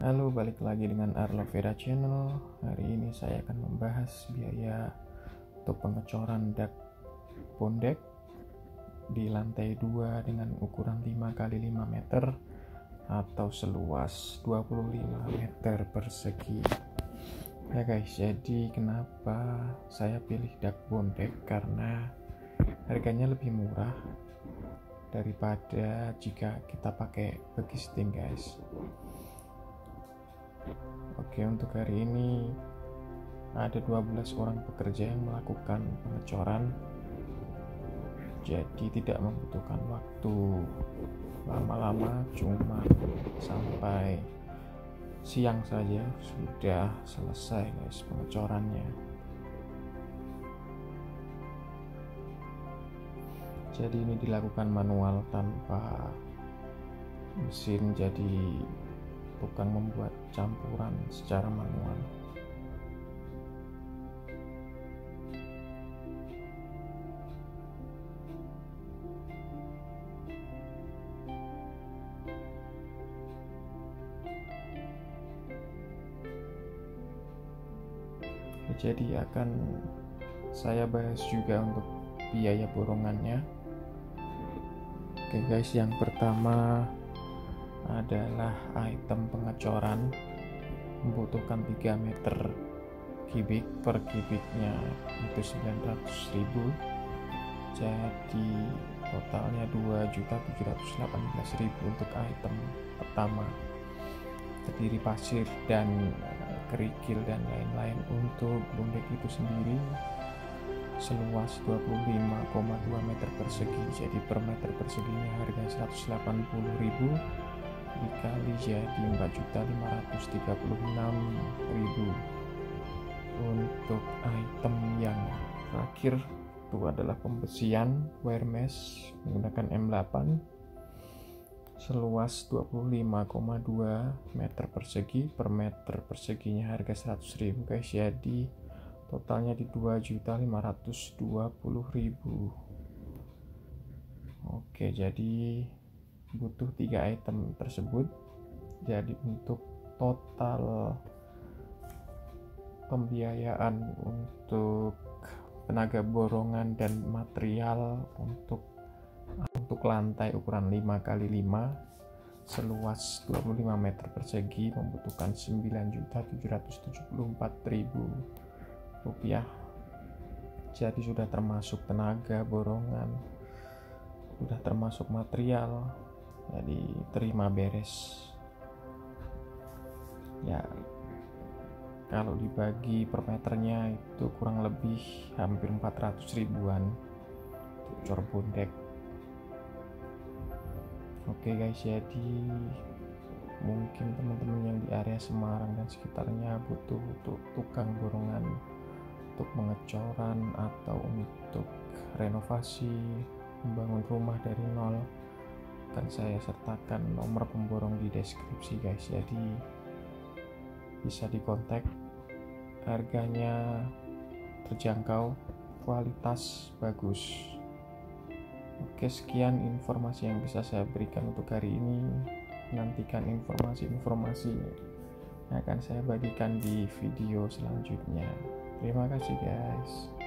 Halo, balik lagi dengan Arlo Vera Channel. Hari ini saya akan membahas biaya untuk pengecoran dak pondek di lantai 2 dengan ukuran 5x5 meter atau seluas 25 meter persegi. Ya guys, jadi kenapa saya pilih dak pondek? Karena harganya lebih murah daripada jika kita pakai begisting guys. Oke, untuk hari ini ada 12 orang pekerja yang melakukan pengecoran, jadi tidak membutuhkan waktu lama-lama, cuma sampai siang saja sudah selesai guys pengecorannya. Jadi ini dilakukan manual tanpa mesin, jadi tukang membuat campuran secara manual. Jadi akan saya bahas juga untuk biaya borongannya. Oke guys, yang pertama adalah item pengecoran, membutuhkan 3 meter kubik, per kubiknya itu 900.000, jadi totalnya 2.718.000 untuk item pertama, terdiri pasir dan kerikil dan lain-lain. Untuk pondek itu sendiri seluas 25,2 meter persegi, jadi per meter perseginya harga 180.000 dikali jadi 4.536.000. Untuk item yang terakhir itu adalah pembesian wire mesh menggunakan M8 seluas 25,2 meter persegi, per meter perseginya harga 100.000 guys, jadi totalnya di 2.520.000. Oke, jadi butuh 3 item tersebut. Jadi untuk total pembiayaan untuk tenaga borongan dan material untuk lantai ukuran 5x5 seluas 25 meter persegi membutuhkan 9.774.000 rupiah. Jadi sudah termasuk tenaga borongan, sudah termasuk material, jadi terima beres ya. Kalau dibagi per meternya itu kurang lebih hampir 400 ribuan untuk cor pondek. Oke guys, jadi mungkin teman-teman yang di area Semarang dan sekitarnya butuh untuk tukang borongan untuk pengecoran atau untuk renovasi, membangun rumah dari nol, akan saya sertakan nomor pemborong di deskripsi guys, jadi bisa dikontak. Harganya terjangkau, kualitas bagus. Oke, sekian informasi yang bisa saya berikan untuk hari ini. Nantikan informasi-informasi yang akan saya bagikan di video selanjutnya. Terima kasih guys.